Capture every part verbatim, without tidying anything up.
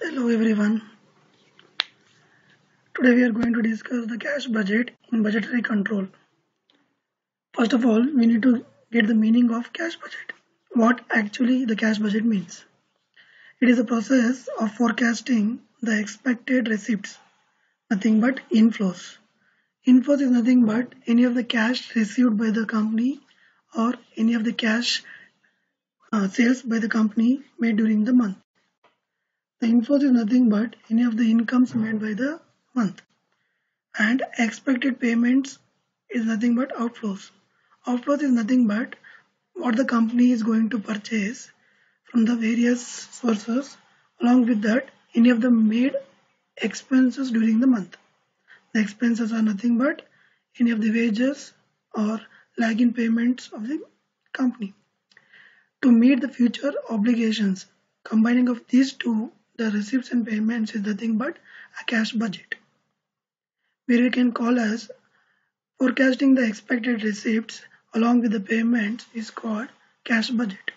Hello everyone. Today we are going to discuss the cash budget in budgetary control. First of all, we need to get the meaning of cash budget. What actually the cash budget means. It is a process of forecasting the expected receipts, nothing but inflows. Inflows is nothing but any of the cash received by the company or any of the cash uh, sales by the company made during the month. The inflows is nothing but any of the incomes made by the month. And expected payments is nothing but outflows. Outflows is nothing but what the company is going to purchase from the various sources. Along with that, any of the made expenses during the month. The expenses are nothing but any of the wages or lag in payments of the company. To meet the future obligations, combining of these two, the receipts and payments is nothing but a cash budget, where we can call as forecasting the expected receipts along with the payments is called cash budget.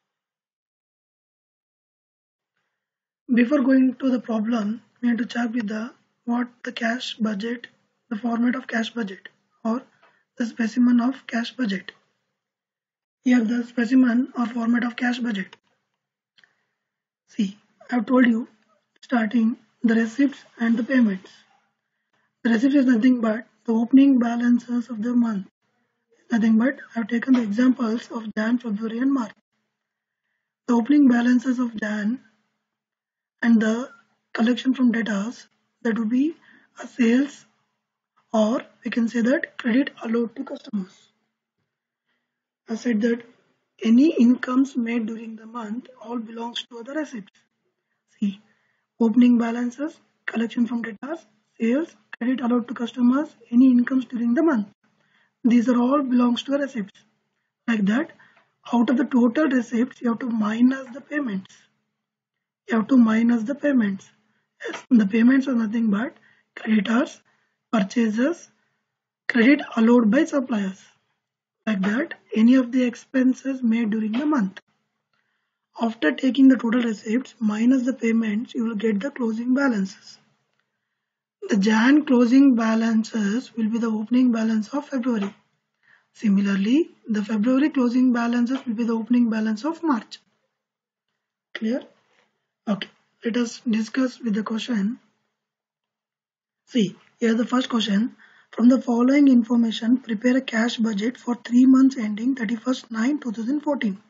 Before going to the problem, we need to check with the what the cash budget, the format of cash budget or the specimen of cash budget. Here the specimen or format of cash budget. See, I have told you starting the receipts and the payments. The receipt is nothing but the opening balances of the month. Nothing but I have taken the examples of Jan, February and March. The opening balances of Jan and the collection from debtors, that would be a sales, or we can say that credit allowed to customers. I said that any incomes made during the month all belongs to the receipts. See, opening balances, collection from debtors, sales, credit allowed to customers, any incomes during the month. These are all belongs to the receipts. Like that, out of the total receipts, you have to minus the payments. You have to minus the payments. Yes, the payments are nothing but creditors, purchases, credit allowed by suppliers. Like that, any of the expenses made during the month. After taking the total receipts minus the payments, you will get the closing balances. The Jan closing balances will be the opening balance of February. Similarly, the February closing balances will be the opening balance of March. Clear? Okay, let us discuss with the question. See, here the first question. From the following information, prepare a cash budget for three months ending thirty-first nine two thousand fourteen.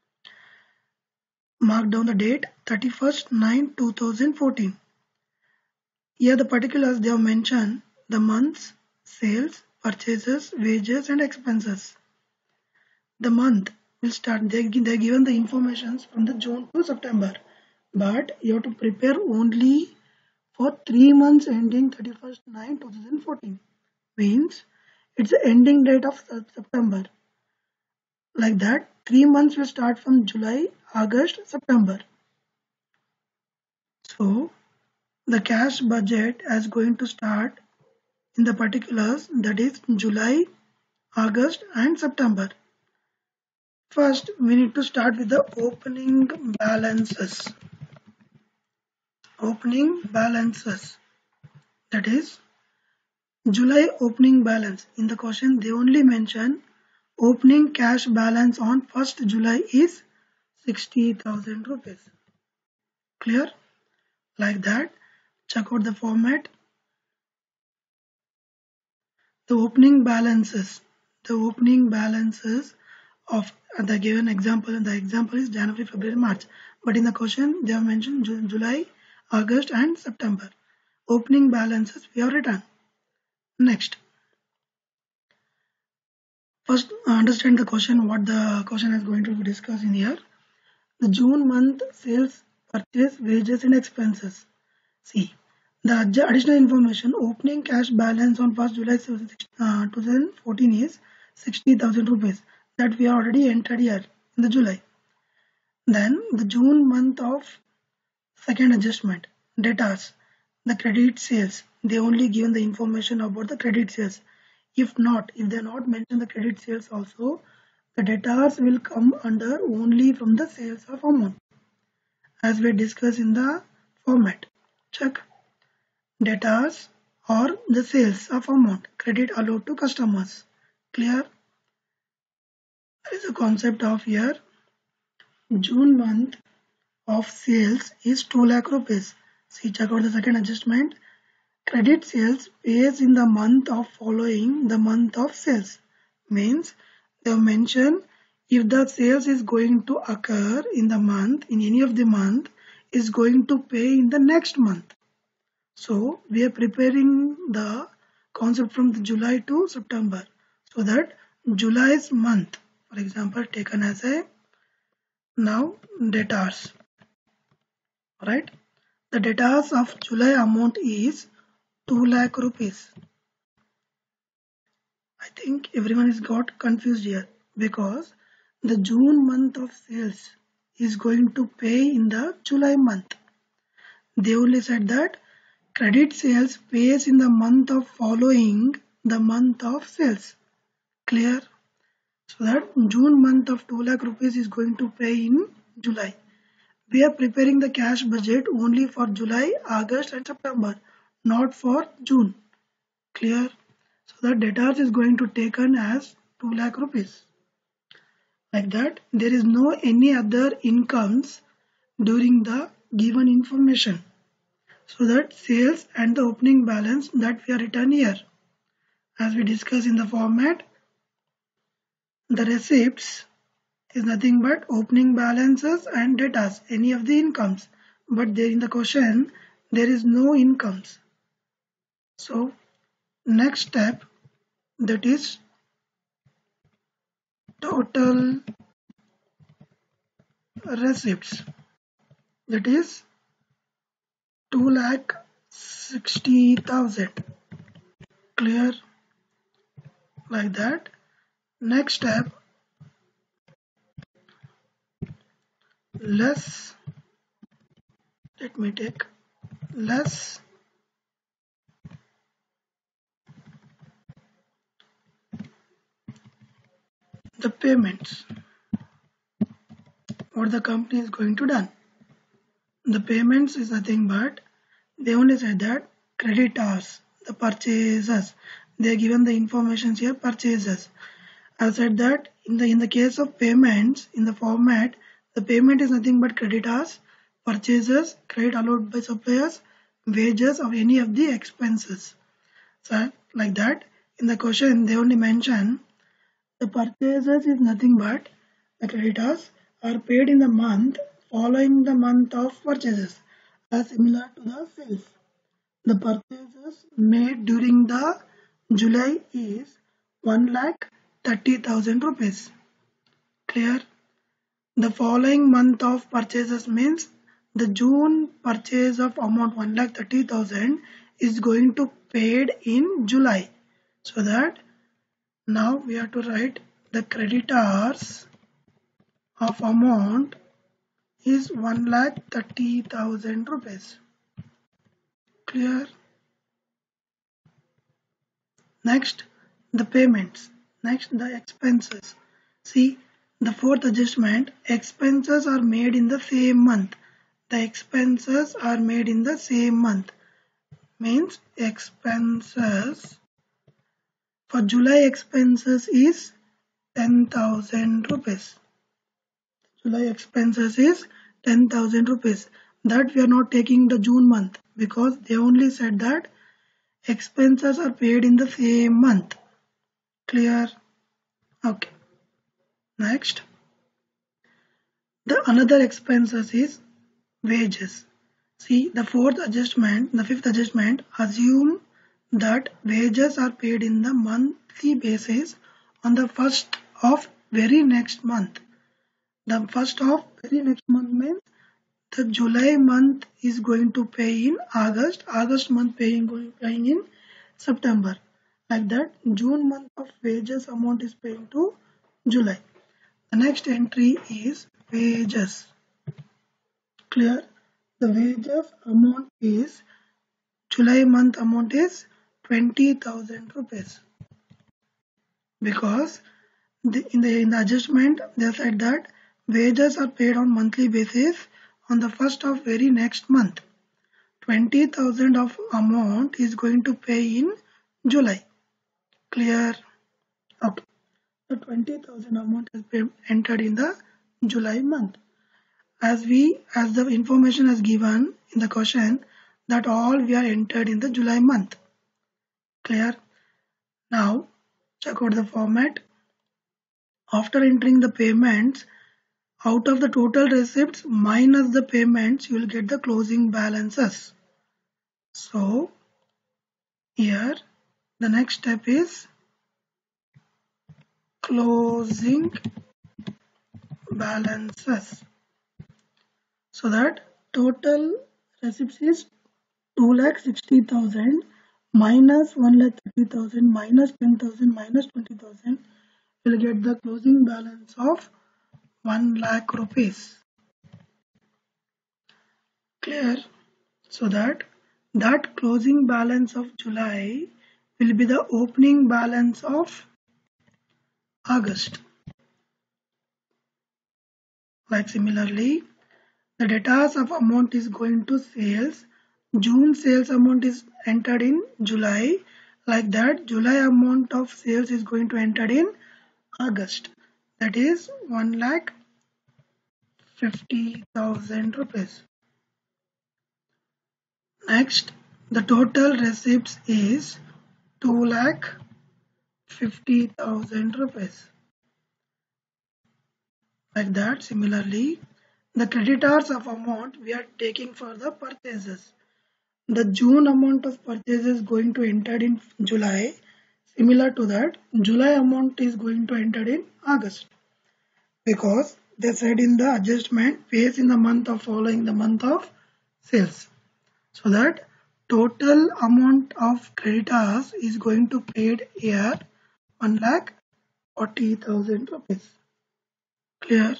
Mark down the date thirty-first nine two thousand fourteen. Here the particulars they have mentioned the months, sales, purchases, wages and expenses. The month will start, they are given the informations from the June to September. But you have to prepare only for three months ending thirty-first nine two thousand fourteen. Means it's the ending date of September. Like that, three months will start from July, August, September. So the cash budget is going to start in the particulars, that is July, August and September. First, we need to start with the opening balances. Opening balances, that is July opening balance. In the question, they only mention opening cash balance on first July is sixty thousand rupees. Clear? Like that, check out the format. The opening balances, the opening balances of the given example, and the example is January, February, March. But in the question, they have mentioned July, August and September. Opening balances we have written. Next, first understand the question, what the question is going to discuss in here. The June month sales, purchase, wages and expenses. See, the additional information, opening cash balance on first July uh, two thousand fourteen is sixty thousand rupees. That we already entered here in the July. Then the June month of second adjustment, debtors, the credit sales, they only given the information about the credit sales. If not, if they not mention the credit sales also, the debtors will come under only from the sales of amount, as we discussed in the format. Check. Debtors or the sales of amount. Credit allowed to customers. Clear? There is a concept of here. June month of sales is two lakh rupees. See, check out the second adjustment. Credit sales pays in the month of following the month of sales. Means they have mentioned if the sales is going to occur in the month, in any of the month, is going to pay in the next month. So we are preparing the concept from the July to September. So that July's month, for example, taken as a now debtors. Right? The debtors of July amount is two lakh rupees. I think everyone is got confused here because the June month of sales is going to pay in the July month. They only said that credit sales pays in the month of following the month of sales. Clear? So that June month of two lakh rupees is going to pay in July. We are preparing the cash budget only for July, August and September, not for June. Clear? So the debtors is going to taken as two lakh rupees. Like that, there is no any other incomes during the given information. So that sales and the opening balance that we are written here. As we discussed in the format, the receipts is nothing but opening balances and debtors, any of the incomes. But there in the question, there is no incomes. So next step, that is total receipts. That is two lakh sixty thousand. Clear? Like that. Next step, less, let me take less the payments. What the company is going to done. The payments is nothing but they only said that creditors, the purchasers, they are given the information here, purchasers. I said that in the in the case of payments in the format, the payment is nothing but creditors, purchasers, credit allowed by suppliers, wages of any of the expenses. So like that, in the question they only mention the purchasers is nothing but the creditors are paid in the month following the month of purchases, as similar to the sales. The purchases made during the July is one lakh thirty thousand rupees. Clear? The following month of purchases means the June purchase of amount one lakh thirty thousand is going to paid in July. So that now we have to write the creditors of amount is one lakh thirty thousand rupees. Clear? Next, the payments. Next, the expenses. See, the fourth adjustment, expenses are made in the same month. The expenses are made in the same month. Means expenses for July expenses is ten thousand rupees. July expenses is ten thousand rupees. That we are not taking the June month because they only said that expenses are paid in the same month. Clear? Okay. Next, the another expenses is wages. See, the fourth adjustment, the fifth adjustment, assume that wages are paid in the monthly basis on the first of very next month. The first of very next month means the July month is going to pay in August, August month paying going paying in September. Like that, June month of wages amount is paying to July. The next entry is wages. Clear? The wages amount is July month amount is twenty thousand rupees. Because the, in the in the adjustment they said that wages are paid on monthly basis on the first of very next month. twenty thousand of amount is going to pay in July. Clear? Okay. The twenty thousand amount has been entered in the July month. As we, as the information is given in the question, that all we are entered in the July month. Clear? Now, check out the format. After entering the payments, out of the total receipts minus the payments, you will get the closing balances. So, here, the next step is closing balances. So that total receipts is two lakh sixty thousand minus one lakh thirty thousand minus ten thousand minus twenty thousand. We'll get the closing balance of one lakh rupees. Clear? So that that closing balance of July will be the opening balance of August. Like similarly, the data of amount is going to sales. June sales amount is entered in July. Like that, July amount of sales is going to enter in August. That is one lakh fifty thousand rupees. Next, the total receipts is two lakh fifty thousand rupees. Like that, similarly, the creditors of amount we are taking for the purchases. The June amount of purchases going to enter in July. Similar to that, July amount is going to enter in August. Because they said in the adjustment pays in the month of following the month of sales. So that total amount of creditors is going to paid here one lakh forty thousand rupees. Clear?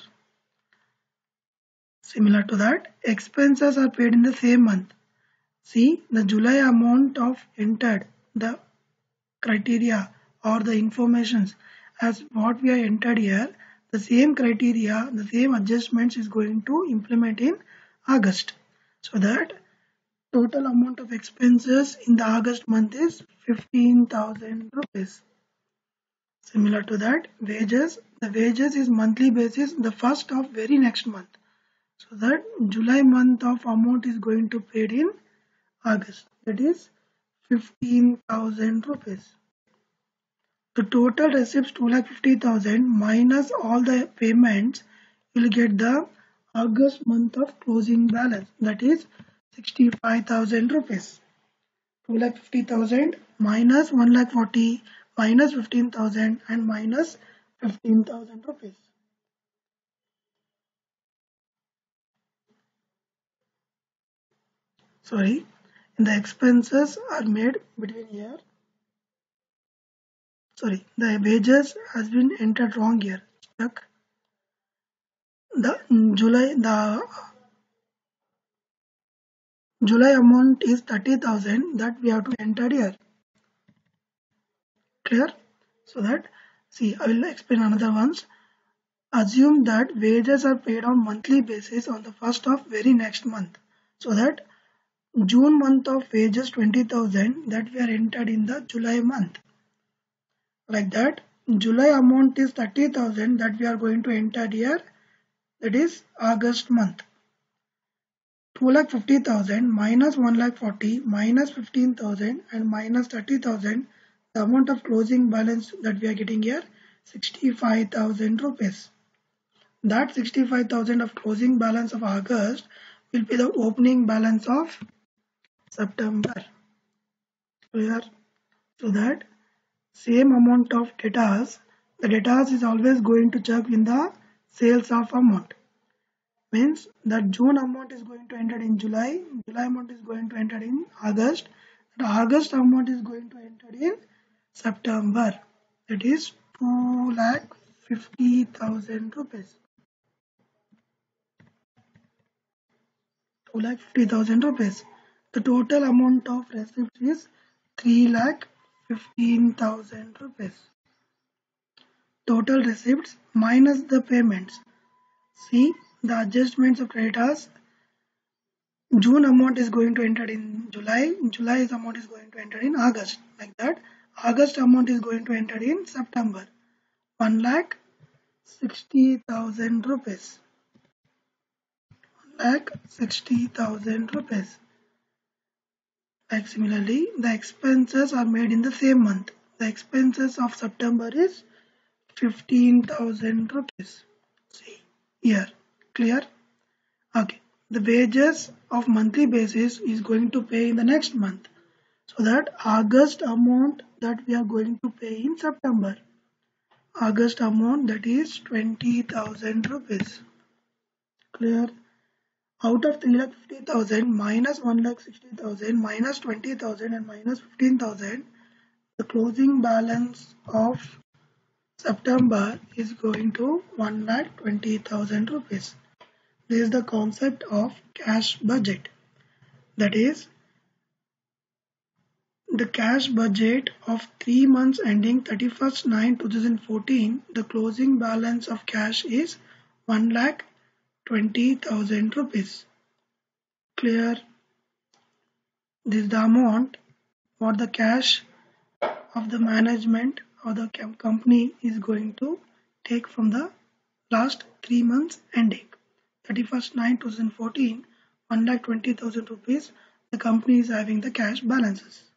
Similar to that, expenses are paid in the same month. See, the July amount of entered, the criteria or the informations as what we are entered here, the same criteria, the same adjustments is going to implement in August. So that total amount of expenses in the August month is fifteen thousand rupees. Similar to that, wages, the wages is monthly basis, the first of very next month. So that July month of amount is going to paid in August. That is fifteen thousand rupees. The total receipts two lakh fifty thousand minus all the payments, you will get the August month of closing balance. That is sixty-five thousand rupees. two lakh fifty thousand minus one lakh forty minus fifteen thousand and minus fifteen thousand rupees. Sorry, the expenses are made between here. Sorry, the wages has been entered wrong here. Check. The July the July amount is thirty thousand that we have to enter here. Clear? So that, see, I will explain another ones. Assume that wages are paid on monthly basis on the first of very next month. So that June month of wages twenty thousand that we are entered in the July month. Like that, July amount is thirty thousand that we are going to enter here. That is August month. two lakh fifty thousand minus one lakh forty minus fifteen thousand and minus thirty thousand. The amount of closing balance that we are getting here sixty-five thousand rupees. That sixty-five thousand of closing balance of August will be the opening balance of September. Clear? So that same amount of datas, the datas is always going to check in the sales of amount. Means that June amount is going to enter in July, July amount is going to enter in August, the August amount is going to enter in September. That is two lakh fifty thousand rupees. two lakh fifty thousand rupees. The total amount of receipts is three lakh fifteen thousand rupees. Total receipts minus the payments. See the adjustments of creditors. June amount is going to enter in July, July's amount is going to enter in August, like that. August amount is going to enter in September, one lakh sixty thousand rupees, one lakh sixty thousand rupees. Like similarly, the expenses are made in the same month. The expenses of September is fifteen thousand rupees. See here, clear? Okay, the wages of monthly basis is going to pay in the next month. So that August amount that we are going to pay in September. August amount that is twenty thousand rupees. Clear? Out of three lakh fifty thousand minus one lakh sixty thousand minus twenty thousand and minus fifteen thousand, the closing balance of September is going to one lakh twenty thousand rupees. This is the concept of cash budget. That is, the cash budget of three months ending thirty-first nine two thousand fourteen, the closing balance of cash is one lakh twenty thousand rupees. Clear? This is the amount what the cash of the management or the company is going to take from the last three months ending thirty-first nine two thousand fourteen, one lakh twenty thousand rupees. The company is having the cash balances.